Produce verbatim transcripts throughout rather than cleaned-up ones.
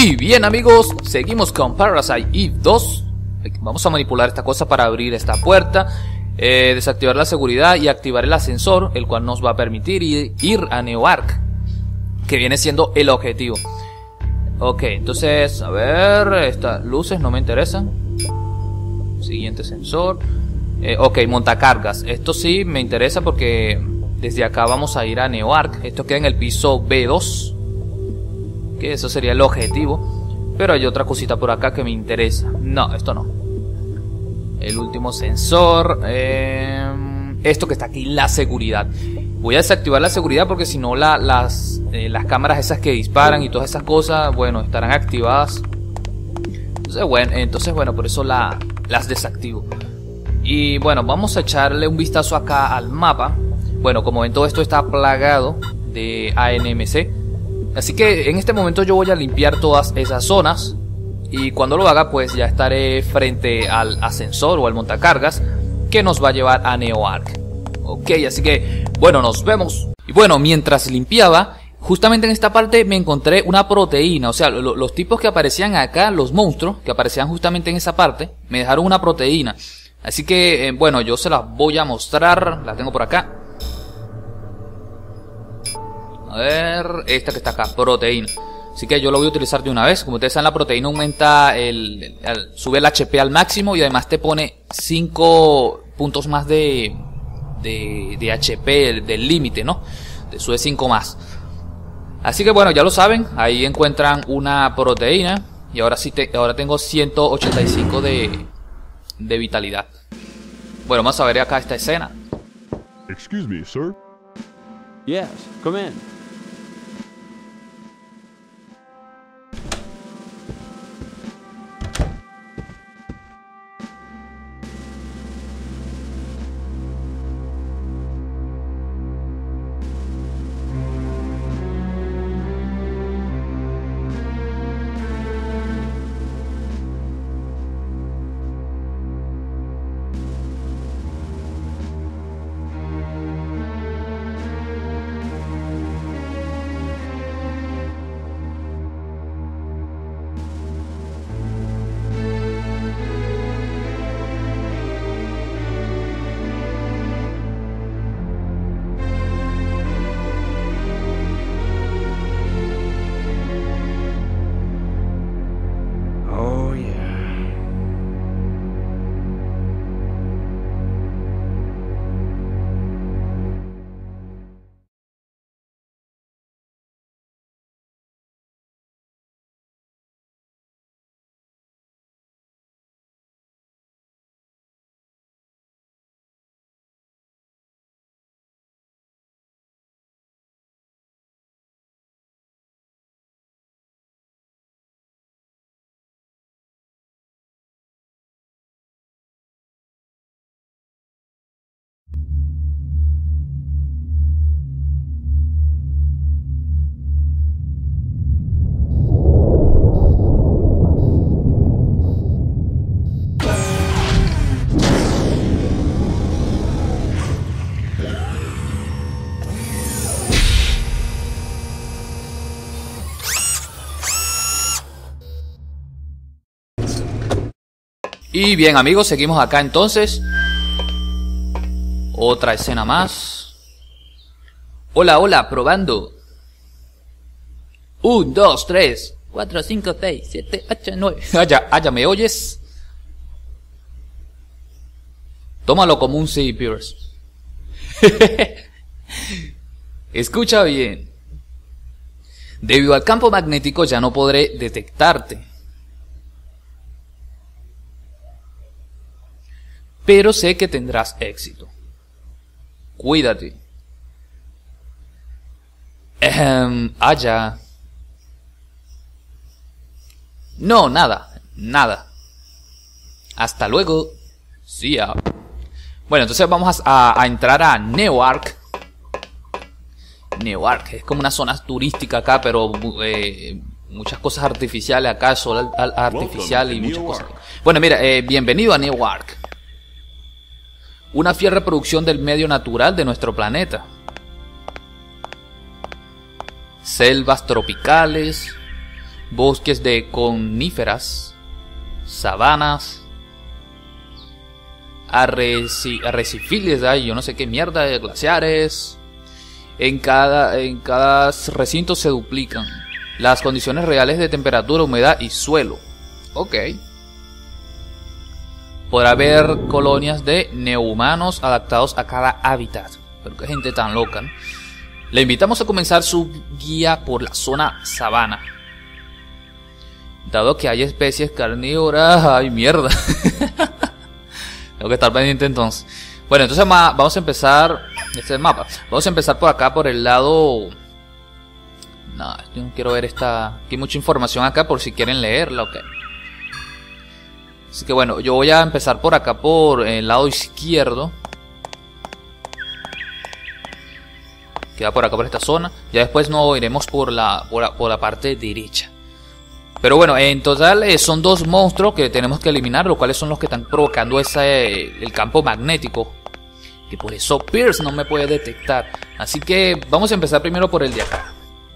Y bien amigos, seguimos con Parasite Eve dos. Vamos a manipular esta cosa para abrir esta puerta, eh, desactivar la seguridad y activar el ascensor, el cual nos va a permitir ir a Neoark, que viene siendo el objetivo. Ok, entonces, a ver, estas luces no me interesan. Siguiente sensor. eh, Ok, montacargas. Esto sí me interesa porque desde acá vamos a ir a Neoark. Esto queda en el piso B dos, que eso sería el objetivo. Pero hay otra cosita por acá que me interesa. No, esto no. El último sensor, eh, esto que está aquí, la seguridad. Voy a desactivar la seguridad porque si no la, las, eh, las cámaras esas que disparan y todas esas cosas, bueno, estarán activadas. Entonces bueno, entonces, bueno por eso la, las desactivo. Y bueno, vamos a echarle un vistazo acá al mapa. Bueno, como ven, todo esto está plagado de A N M C. Así que en este momento yo voy a limpiar todas esas zonas. Y cuando lo haga, pues ya estaré frente al ascensor o al montacargas que nos va a llevar a Neoark. Ok, así que, bueno, nos vemos. Y bueno, mientras limpiaba, justamente en esta parte me encontré una proteína. O sea, lo, los tipos que aparecían acá, los monstruos que aparecían justamente en esa parte, me dejaron una proteína. Así que, eh, bueno, yo se las voy a mostrar. La tengo por acá. A ver, esta que está acá, proteína. Así que yo lo voy a utilizar de una vez. Como ustedes saben, la proteína aumenta el, el, el sube el H P al máximo y además te pone cinco puntos más de, de, de H P del límite, ¿no? Te sube cinco más. Así que bueno, ya lo saben, ahí encuentran una proteína y ahora sí te, ahora tengo ciento ochenta y cinco de, de vitalidad. Bueno, vamos a ver acá esta escena. Excuse me, sir. Yes, come in. Y bien amigos, seguimos acá entonces. Otra escena más. Hola, hola, probando. Un, dos, tres, cuatro, cinco, seis, siete, ocho, nueve. Allá, allá, ¿me oyes? Tómalo como un sí, Pierce. Escucha bien. Debido al campo magnético ya no podré detectarte. Pero sé que tendrás éxito. Cuídate. Ehem, allá. No, nada, nada. Hasta luego. See ya. Bueno, entonces vamos a, a entrar a Neoark. Neoark es como una zona turística acá, pero eh, muchas cosas artificiales acá, sol artificial y muchas cosas. Bueno, mira, eh, bienvenido a Neoark. Una fiel reproducción del medio natural de nuestro planeta. Selvas tropicales, bosques de coníferas, sabanas, arreci arrecifales, ay, yo no sé qué mierda, glaciares. En cada, en cada recinto se duplican las condiciones reales de temperatura, humedad y suelo. Ok. Podrá haber colonias de neohumanos adaptados a cada hábitat. Pero qué gente tan loca, ¿no? Le invitamos a comenzar su guía por la zona sabana. Dado que hay especies carnívoras... ¡Ay, mierda! Tengo que estar pendiente entonces. Bueno, entonces vamos a empezar... Este es el mapa. Vamos a empezar por acá, por el lado... No, yo no quiero ver esta... Aquí hay mucha información acá por si quieren leerla, ok. Así que bueno, yo voy a empezar por acá, por el lado izquierdo. Queda por acá, por esta zona. Ya después nos iremos por la, por la, por la parte derecha. Pero bueno, en total eh, son dos monstruos que tenemos que eliminar, los cuales son los que están provocando ese, el campo magnético. Que por eso Pierce no me puede detectar. Así que vamos a empezar primero por el de acá.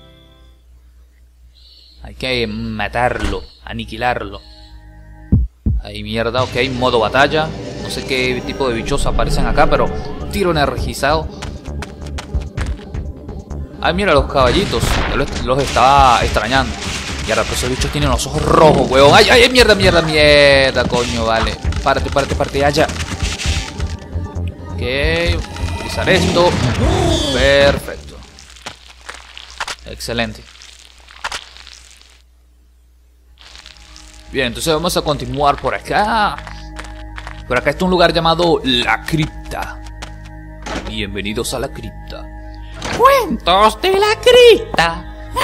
Hay que matarlo, aniquilarlo. Ahí mierda, ok, modo batalla. No sé qué tipo de bichos aparecen acá, pero tiro energizado. Ay, mira los caballitos. Yo los, los estaba extrañando. Y ahora pues esos bichos tienen los ojos rojos, weón. Ay, ay, mierda, mierda, mierda, coño, vale. Párate, párate, párate, allá. Ok, utilizar esto. Perfecto. Excelente. Bien, entonces vamos a continuar por acá. Por acá está un lugar llamado La Cripta. Bienvenidos a La Cripta. Cuentos de la Cripta.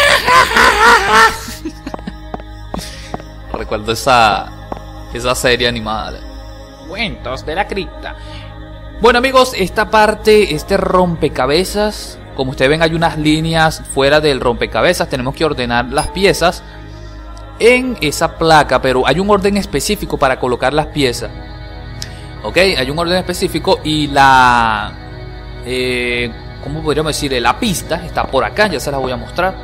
Recuerdo esa esa serie animada. Cuentos de la Cripta. Bueno amigos, esta parte, este rompecabezas, como ustedes ven hay unas líneas fuera del rompecabezas. Tenemos que ordenar las piezas en esa placa, pero hay un orden específico para colocar las piezas. Ok, hay un orden específico y la... Eh, ¿Cómo podríamos decir? La pista está por acá, ya se la voy a mostrar.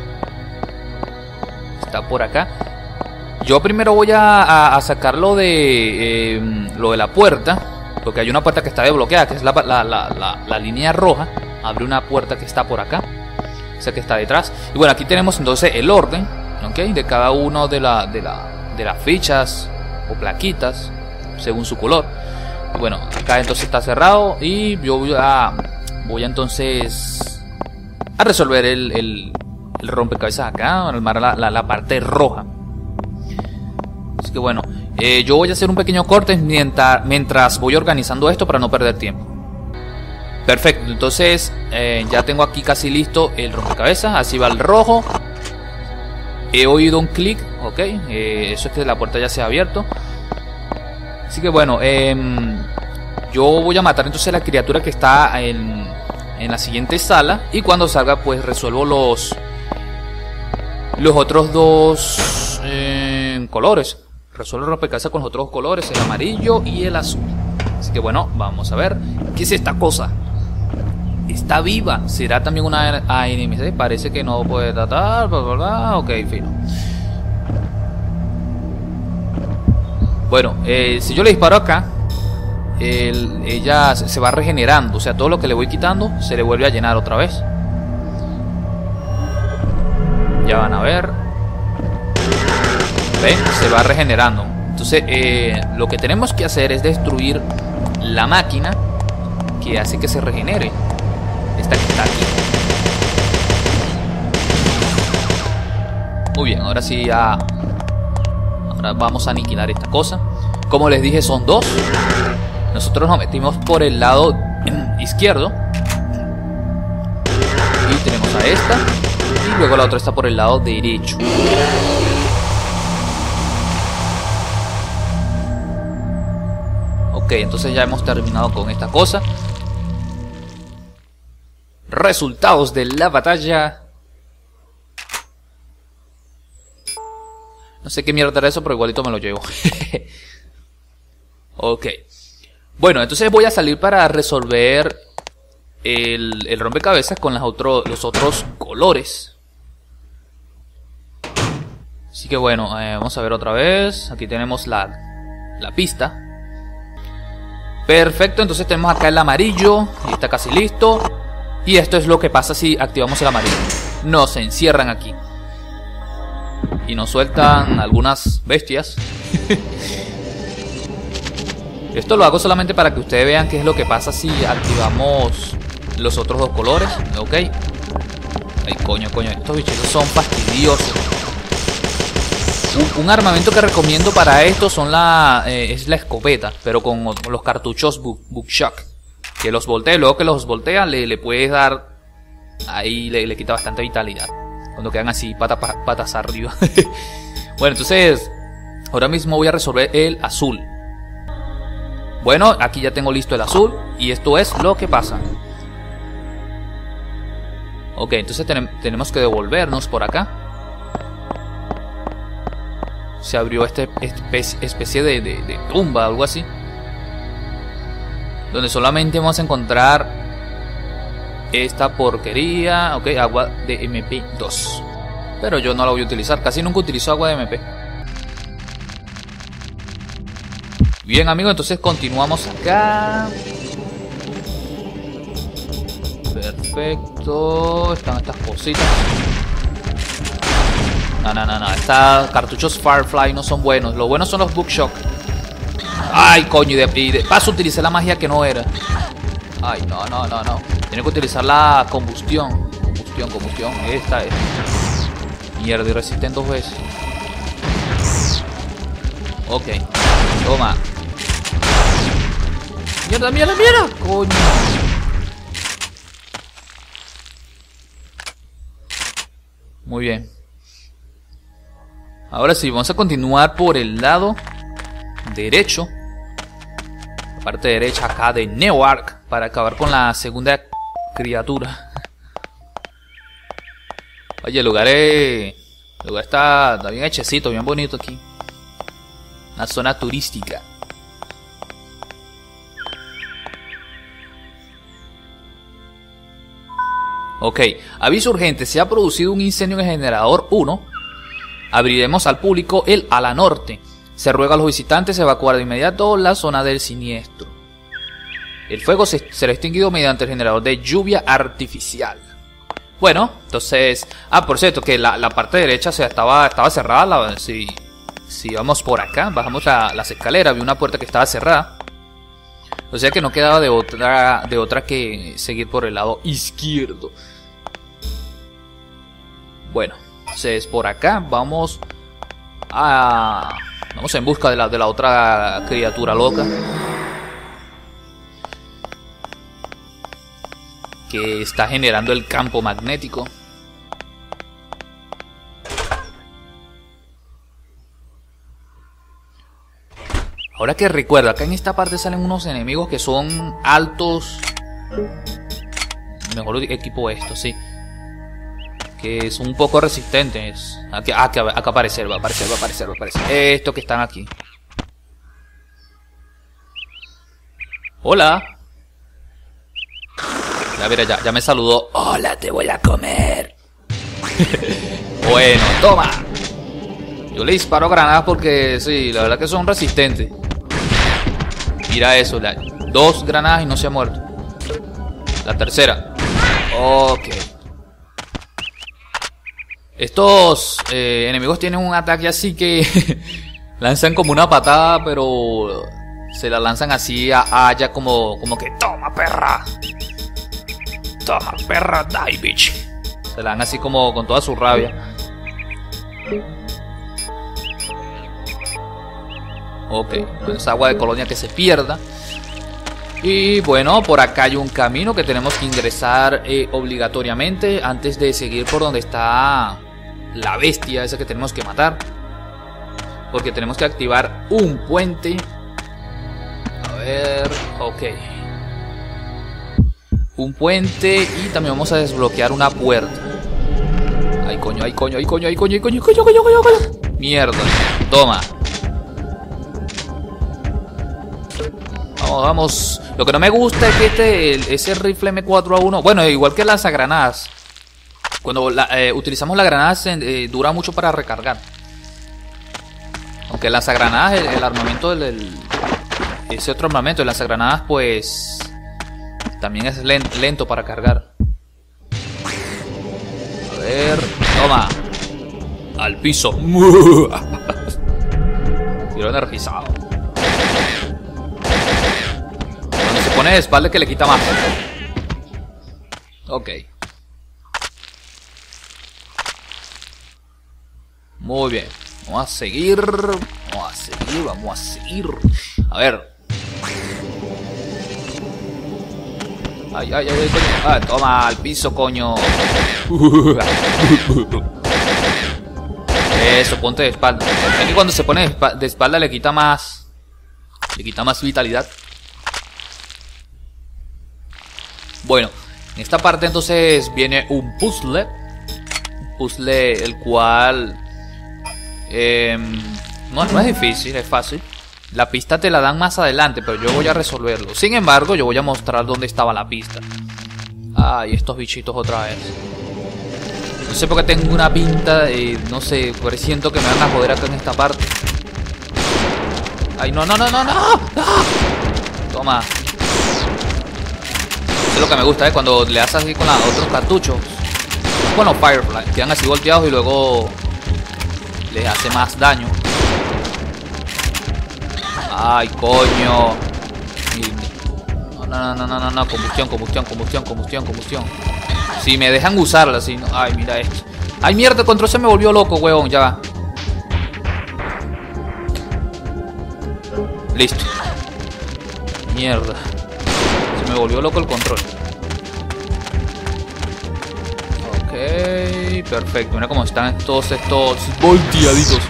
Está por acá. Yo primero voy a, a, a sacar lo de, eh, lo de la puerta, porque hay una puerta que está desbloqueada, que es la, la, la, la, la línea roja. Abre una puerta que está por acá, esa que está detrás. Y bueno, aquí tenemos entonces el orden, ¿okay? De cada uno de, la, de, la, de las fichas o plaquitas, según su color. Y bueno, acá entonces está cerrado y yo voy a... Voy a entonces a resolver el, el, el rompecabezas acá, armar la, la, la parte roja. Así que bueno, eh, yo voy a hacer un pequeño corte mientras, mientras voy organizando esto para no perder tiempo. Perfecto, entonces eh, ya tengo aquí casi listo el rompecabezas. Así va el rojo. He oído un clic, ok, eh, eso es que la puerta ya se ha abierto. Así que bueno, eh, yo voy a matar entonces a la criatura que está en, en la siguiente sala. Y cuando salga pues resuelvo los Los otros dos eh, colores. Resuelvo el rompecabezas con los otros colores, el amarillo y el azul. Así que bueno, vamos a ver. ¿Qué es esta cosa? Está viva. ¿Será también una A N M C? Parece que no puede tratar, bla, bla, bla. Ok, fino. Bueno, eh, si yo le disparo acá, El, ella se va regenerando, o sea, todo lo que le voy quitando se le vuelve a llenar otra vez. Ya van a ver. ¿Ven? Se va regenerando. Entonces eh, lo que tenemos que hacer es destruir la máquina que hace que se regenere. Esta que está aquí. Muy bien, ahora sí ya. Ahora vamos a aniquilar esta cosa. Como les dije, son dos. Nosotros nos metimos por el lado izquierdo y tenemos a esta, y luego la otra está por el lado derecho. Ok, entonces ya hemos terminado con esta cosa. Resultados de la batalla. No sé qué mierda era eso, pero igualito me lo llevo. Ok. Bueno, entonces voy a salir para resolver el, el rompecabezas con las otro, los otros colores. Así que bueno, eh, vamos a ver otra vez. Aquí tenemos la, la pista. Perfecto, entonces tenemos acá el amarillo. Y está casi listo. Y esto es lo que pasa si activamos el amarillo. Nos encierran aquí. Y nos sueltan algunas bestias. Esto lo hago solamente para que ustedes vean qué es lo que pasa si activamos los otros dos colores. Ok. Ay, coño, coño. Estos bichitos son fastidiosos. Un, un armamento que recomiendo para esto son la, eh, es la escopeta. Pero con, con los cartuchos Buckshot. Que los voltea. Luego que los voltea le, le puedes dar. Ahí le, le quita bastante vitalidad. Cuando quedan así pata, patas arriba. Bueno, entonces ahora mismo voy a resolver el azul. Bueno, aquí ya tengo listo el azul. Y esto es lo que pasa. Ok, entonces ten tenemos que devolvernos por acá. Se abrió este especie, especie de, de, de tumba, algo así. Donde solamente vamos a encontrar esta porquería. Ok, agua de M P dos. Pero yo no la voy a utilizar. Casi nunca utilizo agua de M P. Bien, amigos, entonces continuamos acá. Perfecto. Están estas cositas. No, no, no, no. Estos cartuchos Firefly no son buenos. Los buenos son los Buckshot. Ay, coño. Y de, y de paso utilicé la magia que no era. Ay, no, no, no, no. Tiene que utilizar la combustión. Combustión, combustión. Esta es. Mierda, y resisten dos veces. Ok. Toma. Mierda, mierda, mierda. Coño. Muy bien. Ahora sí, vamos a continuar por el lado derecho. La parte derecha acá de Newark. Para acabar con la segunda criatura. Oye, el lugar es... El lugar está, está bien hechecito, bien bonito aquí. Una zona turística. Ok, aviso urgente, se ha producido un incendio en el generador uno. Abriremos al público el ala norte. Se ruega a los visitantes evacuar de inmediato la zona del siniestro. El fuego se, será extinguido mediante el generador de lluvia artificial. Bueno, entonces... Ah, por cierto, que la, la parte derecha se estaba, estaba cerrada. La, si, si vamos por acá, bajamos la, las escaleras, vi una puerta que estaba cerrada. O sea que no quedaba de otra, de otra que seguir por el lado izquierdo. Bueno, entonces por acá vamos a... Vamos en busca de la, de la otra criatura loca. Que está generando el campo magnético. Ahora que recuerdo, acá en esta parte salen unos enemigos que son altos. Mejor equipo esto, sí. Que son un poco resistentes. Aquí, ah, que acá aparecer, va a aparecer, va a aparecer, va a aparecer. Estos que están aquí. Hola. Ya mira, ya, ya me saludó. Hola, te voy a comer. Bueno, toma. Yo le disparo granadas porque sí, la verdad que son resistentes. Mira eso, la, dos granadas y no se ha muerto. La tercera. Ok. Estos eh, enemigos tienen un ataque así que lanzan como una patada, pero se la lanzan así a Aya como, como que toma perra. Toma perra, die bitch. Se la dan así como con toda su rabia. Ok, no es agua de colonia que se pierda. Y bueno, por acá hay un camino que tenemos que ingresar eh, obligatoriamente antes de seguir por donde está la bestia esa que tenemos que matar. Porque tenemos que activar un puente. A ver, ok. Un puente y también vamos a desbloquear una puerta. Ay coño, ay coño, ay coño, ay coño, ay coño, coño, coño, coño, coño. Mierda, toma. Vamos, vamos. Lo que no me gusta es que este, el, ese rifle M cuatro A uno, bueno, igual que las granadas. Cuando la, eh, utilizamos las granadas eh, dura mucho para recargar. Aunque el lanzagranadas, el, el armamento del, del... Ese otro armamento, el lanzagranadas, pues... También es lento, lento para cargar. A ver... Toma. Al piso. Tiro energizado. Cuando se pone de espalda que le quita más. Ok. Muy bien. Vamos a seguir. Vamos a seguir, vamos a seguir. A ver. Ay, ay, ay, coño. Ah, toma, al piso, coño. Eso, ponte de espalda. Es que cuando se pone de espalda, de espalda le quita más. Le quita más vitalidad. Bueno, en esta parte entonces viene un puzzle. Un puzzle el cual... Eh, no, no es difícil, es fácil. La pista te la dan más adelante, pero yo voy a resolverlo. Sin embargo, yo voy a mostrar dónde estaba la pista. Ay, estos bichitos otra vez. No sé por qué tengo una pinta, eh, no sé, siento que me van a joder acá en esta parte. Ay, no, no, no, no, no. ¡Ah! Toma. Eso es lo que me gusta, ¿eh? Cuando le haces así con los otros cartuchos. Bueno, Firefly, quedan así volteados y luego les hace más daño. Ay, coño. No, no, no, no, no, no, combustión, combustión, combustión, combustión, combustión. Si me dejan usarla, si no. Ay, mira esto. Ay, mierda, el control se me volvió loco, huevón, ya va. Listo. Mierda. Se me volvió loco el control. Ok, perfecto. Mira cómo están todos estos volteaditos.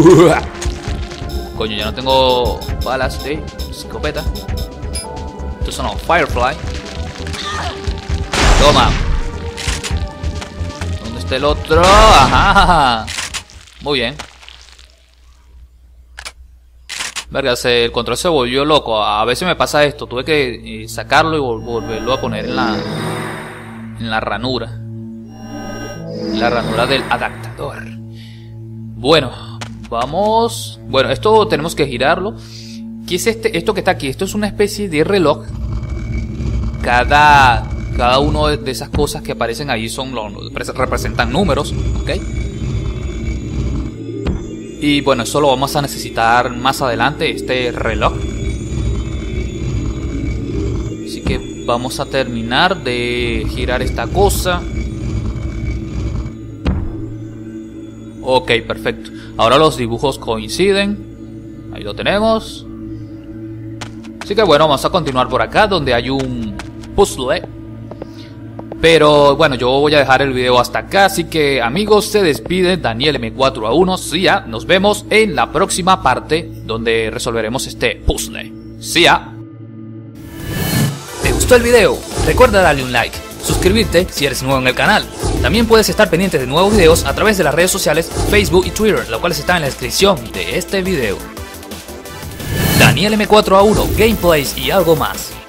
Coño, ya no tengo balas de escopeta. Estos son los Firefly. Toma. ¿Dónde está el otro? Ajá. Muy bien. Verga, se, el control se volvió loco. A veces me pasa esto. Tuve que eh, sacarlo y vol volverlo a poner en la en la ranura. En la ranura del adaptador. Bueno, vamos. Bueno, esto tenemos que girarlo. ¿Qué es este? Esto que está aquí. Esto es una especie de reloj. Cada cada uno de esas cosas que aparecen ahí son representan números, ¿ok? Y bueno, eso lo vamos a necesitar más adelante, este reloj. Así que vamos a terminar de girar esta cosa. Ok, perfecto. Ahora los dibujos coinciden. Ahí lo tenemos. Así que bueno, vamos a continuar por acá donde hay un puzzle. Pero bueno, yo voy a dejar el video hasta acá. Así que amigos, se despide Daniel M cuatro A uno. Sí, ya, nos vemos en la próxima parte donde resolveremos este puzzle. Sí, ya. ¿Te gustó el video? Recuerda darle un like, suscribirte si eres nuevo en el canal. También puedes estar pendiente de nuevos videos a través de las redes sociales Facebook y Twitter, las cuales están en la descripción de este video. Daniel M cuatro A uno, gameplays y algo más.